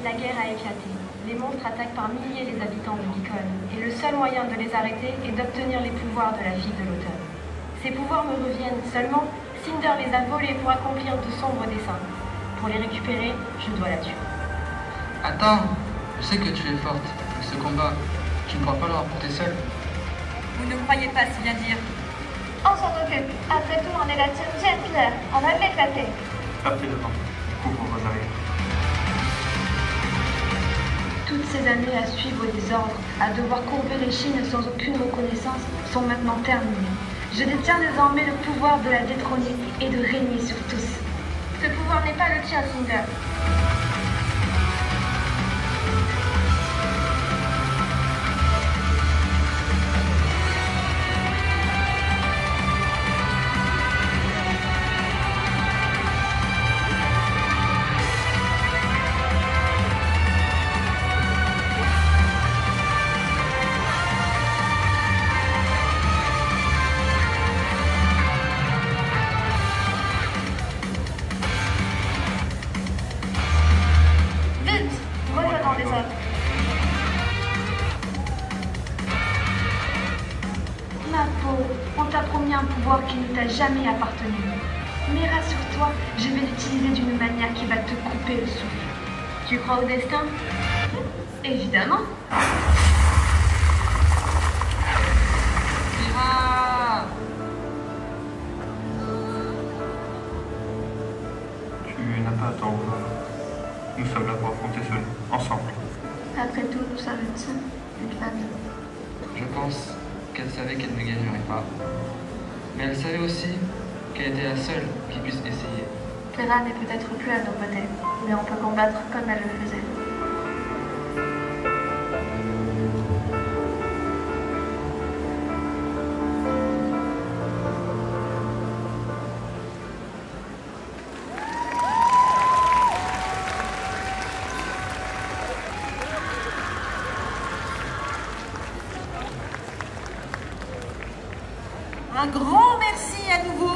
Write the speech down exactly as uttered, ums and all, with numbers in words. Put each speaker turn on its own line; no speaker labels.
La guerre a éclaté. Les monstres attaquent par milliers les habitants de Beacon, et le seul moyen de les arrêter est d'obtenir les pouvoirs de la fille de l'automne. Ces pouvoirs me reviennent, seulement Cinder les a volés pour accomplir de sombres desseins. Pour les récupérer, je dois la tuer.
Attends, je sais que tu es forte, mais ce combat, tu ne pourras pas le remporter seule.
Vous ne croyez pas si bien dire.
On s'en occupe. Après tout, on est la team Gentler. On va l'éclater.
Partez devant. Couvre vos arrières.
Toutes ces années à suivre des ordres, à devoir courber les chines sans aucune reconnaissance, sont maintenant terminées. Je détiens désormais le pouvoir de la détrôner et de régner sur tous. Ce pouvoir n'est pas le tien, Cinder. Ma peau, on t'a promis un pouvoir qui ne t'a jamais appartenu. Mais rassure-toi, je vais l'utiliser d'une manière qui va te couper le souffle. Tu crois au destin? Évidemment.
Mira!
Tu n'as pas à t'en vouloir. Nous sommes là pour affronter cela, ensemble.
Après tout, nous sommes une team, une famille.
Je pense qu'elle savait qu'elle ne gagnerait pas. Mais elle savait aussi qu'elle était la seule qui puisse essayer.
Clara n'est peut-être plus à nos côtés, mais on peut combattre comme elle le faisait.
Un grand merci à nouveau